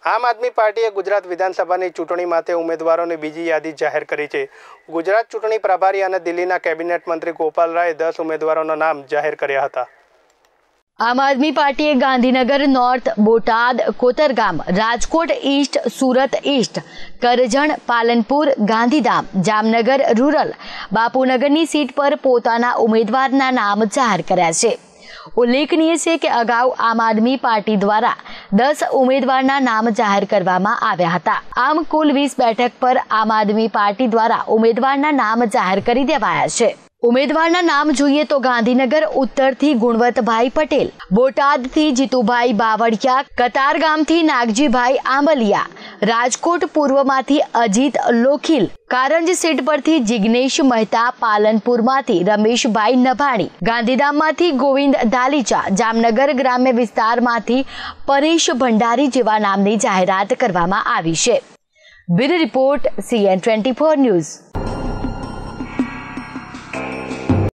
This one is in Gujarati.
આમ આદમી પાર્ટીએ ગુજરાત વિધાનસભાની ચૂંટણી માટે ઉમેદવારોની બીજી યાદી જાહેર કરી છે। ગુજરાત ચૂંટણી પ્રભારી અને દિલ્હીના કેબિનેટ મંત્રી ગોપાલ રાયે 10 ઉમેદવારોના નામ જાહેર કર્યા હતા। આમ આદમી પાર્ટીએ Gandhinagar north, Botad, Katargam, Rajkot east, Surat east, Karjan, Palanpur, Gandhidham, Jamnagar rural, બાપુનગરની સીટ પર પોતાના ઉમેદવારના નામ જાહેર કર્યા છે। ઉલ્લેખનીય છે કે અગાઉ આમ આદમી પાર્ટી દ્વારા 10 ઉમેદવારના નામ જાહેર કરવામાં આવ્યા હતા। આમ કુલ 20 બેઠક પર આમ આદમી પાર્ટી દ્વારા ઉમેદવારના નામ જાહેર કરી દેવાયા છે। ઉમેદવારના નામ જોઈએ તો ગાંધીનગર ઉત્તરથી ગુણવંતભાઈ પટેલ, બોટાદથી જીતુભાઈ બાવળિયા, કતારગામથી નાગજીભાઈ આંબલિયા, રાજકોટ પૂર્વમાંથી અજીત લોખીલ, કારંજ સીટ પરથી જિગ્નેશ મહેતા, પાલનપુરમાંથી રમેશભાઈ નભાણી, ગાંધીધામમાંથી ગોવિંદ ધાલીચા, જામનગર ગ્રામ્ય વિસ્તારમાંથી પરેશ ભંડારી જેવા નામની જાહેરાત કરવામાં આવી છે। Bureau report CN24 news.